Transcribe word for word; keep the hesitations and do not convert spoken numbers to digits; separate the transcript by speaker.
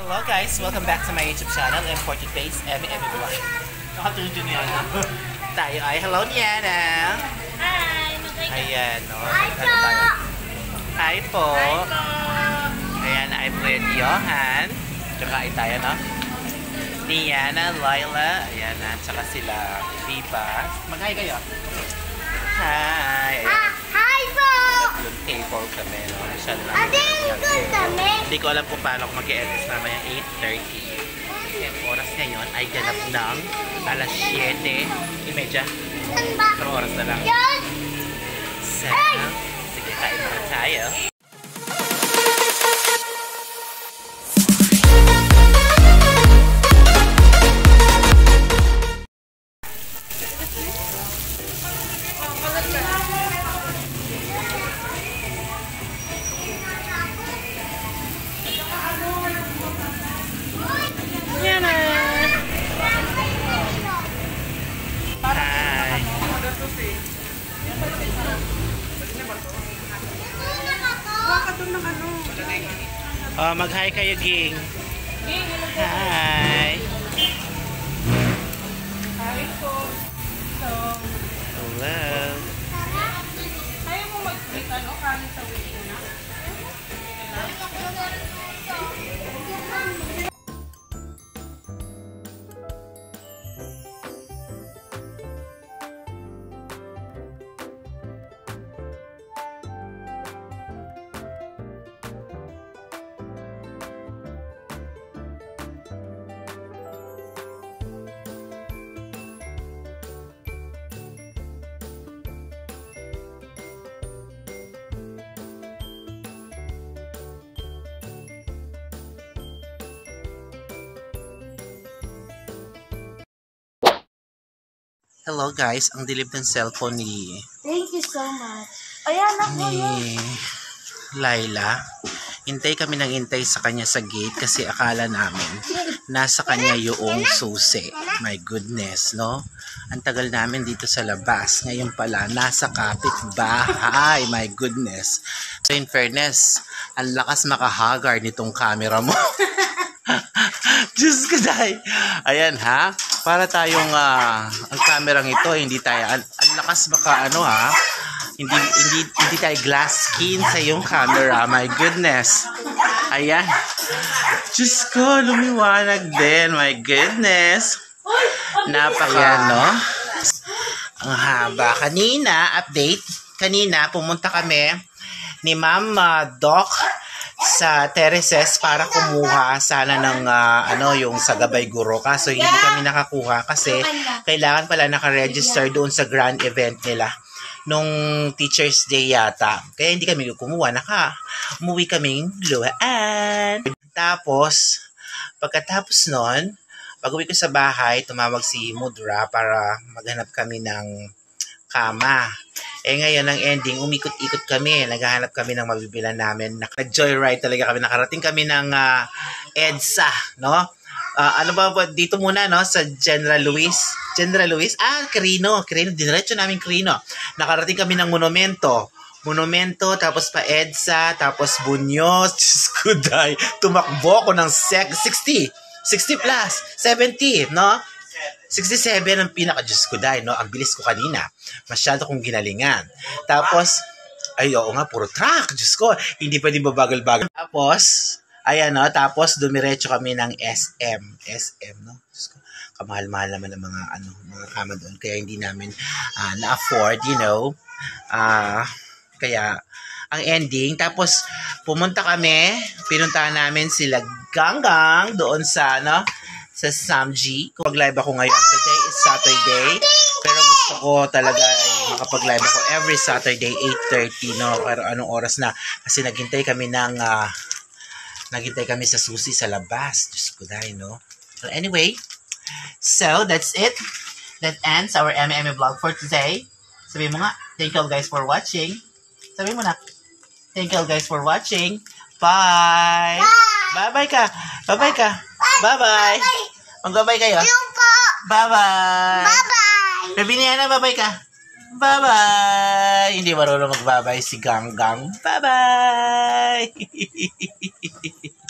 Speaker 1: Hello guys, welcome back to my YouTube channel and for today's Emmy Emmy Vlog. Nakatulog yun yan. Tayo ay, hello Niana!
Speaker 2: Hi!
Speaker 1: Ayan, no?
Speaker 2: Hi po!
Speaker 1: Hi po! Ayan, I'm with Johan. Tsaka ay tayo, no? Niana, Lila, ayan na. Tsaka sila, Viva. Mag-hi kayo. Hi!
Speaker 2: Ah, hi po!
Speaker 1: Yung table kami, no? Masyado lang.
Speaker 2: Ading kami!
Speaker 1: Hindi ko alam kung paano ako mag-e-edit mamaya eight thirty. Yung oras ngayon ay ganap ng alas siyete trenta. Pero oras na lang. So, sige, kain na tayo. Oh, mag-hi kayo, Ging. Hi.
Speaker 3: Hi po. So,
Speaker 1: Hello.
Speaker 3: kaya mo mag-click ano, kanin sa wiki na?
Speaker 1: Hello guys, ang dilim ng cellphone ni
Speaker 2: Thank you so much. Ayan ako
Speaker 1: ni
Speaker 2: yun.
Speaker 1: Laila. Hintay kami nang hintay sa kanya sa gate kasi akala namin nasa kanya yung susi. My goodness, no? Ang tagal namin dito sa labas. Ngayon pala, nasa kapitbahay. My goodness. So in fairness, ang lakas makahagar nitong camera mo. Diyos ko dahil. Ayan ha. Para tayong uh, ang kamerang ito, hindi tayo, ang, ang lakas baka ano ha. Hindi, hindi, hindi tayo glass skin sa iyong camera. My goodness. Ayan. Diyos ko, lumiwanag din. My goodness. Napaka, no? Ang haba. Kanina, update. Kanina, pumunta kami ni Ma'am uh, Doc sa Tereses para kumuha sana ng uh, ano yung sa Gabay Guro, kaso hindi kami nakakuha kasi kailangan pala naka-register doon sa grand event nila nung Teachers Day yata, kaya hindi kami kumuha. Naka umuwi kaming luhaan. Tapos pagkatapos nun, pag-uwi ko sa bahay, tumawag si Mudra para maghanap kami ng kama. Eh ngayon ang ending, umikot-ikot kami. Naghahanap kami ng mabibilan namin. Nag-joyride talaga kami. Nakarating kami ng uh, EDSA, no? Uh, ano ba, dito muna, no? Sa General Luis. General Luis? Ah, Quirino. Quirino. Diretso namin Quirino. Nakarating kami ng Monumento. Monumento, tapos pa EDSA, tapos Buños. Diyos ko, dahi. Tumakbo ko ng sixty. sixty plus. seventy, no? sixty-seven ang pinaka-Diyos ko dahil, no? Ang bilis ko kanina. Masyado kong ginalingan. Tapos, ay, oo nga, puro truck. Diyos ko, hindi pwedeng babagal-bagal. Tapos, ayan, no? Tapos, dumiretso kami ng S M. S M, no? Diyos ko, kamahal-mahal naman ang mga, ano, mga kama doon. Kaya hindi namin uh, na-afford, you know. Ah, uh, kaya, ang ending. Tapos, pumunta kami. Pinuntahan namin sila Ganggang doon sa, no? Sa Samji. Kapag-live ako ngayon. Today is Saturday. Pero gusto ko talaga ay makapag-live ako every Saturday, eight thirty, no? Pero anong oras na? Kasi naghintay kami ng, uh, naghintay kami sa susi sa labas. Diyos ko dahil, no? So anyway, so that's it. That ends our Emmy Emmy vlog for today. Sabihin mo nga, thank you all guys for watching. Sabihin mo na, thank you all guys for watching. Bye! Bye-bye ka! Bye-bye ka! Bye-bye! Mag-bye kayo? Bye-bye!
Speaker 2: Bye-bye!
Speaker 1: Baby niya na, bye-bye ka! Bye-bye! Hindi marunong mag-bye-bye si Ganggang. Bye-bye!